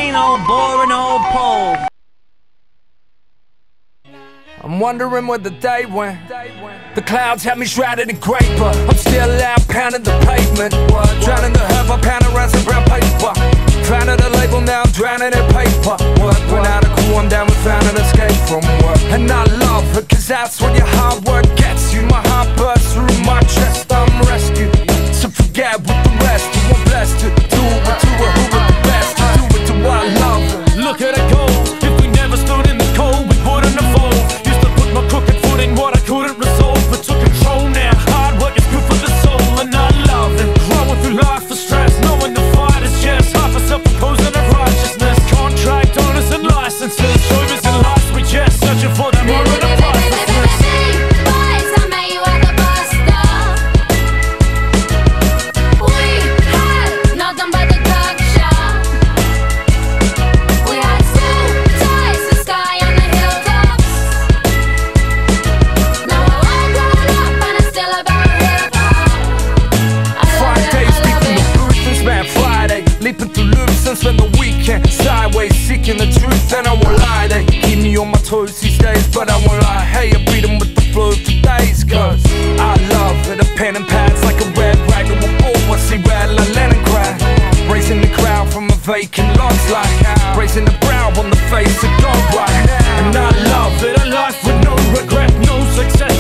plain old boring old pole. I'm wondering where the day went. The clouds had me shrouded in grey, but I'm still out pounding the pavement. Drowning the herb, I pound around some brown paper. Founded a label, now I'm drowning in paper. Went out of cool, I'm down with found an escape from work. And I love it, cause that's what your hard work gets you. My heart bursts through my chest, I'm rescued. So forget what the rest, you want blessed to do it to it, who was the best. To do it to what I love. Look at it go, if we never stood in the cold, we wouldn't evolve. Used to put my crooked foot in what I couldn't resolve, but took control now. Hard work is good for the soul, and I love it. Growing through life for stress, knowing the fight is just half a self-imposing of righteousness. Contract owners and licenses, shoulders and lives, we just searching for that moment of pricelessness. Leaping through loops and spend the weekend sideways, seeking the truth, and I won't lie. They keep me on my toes these days, but I won't lie. Hey, I beat them with the flow for days, cause I love it. A pen and pads like a red rag to a bull. I see red like Leningrad. Raising the crowd from a vacant lots like raising the brow on the face of God right now. And I love it, a life with no regret, no success.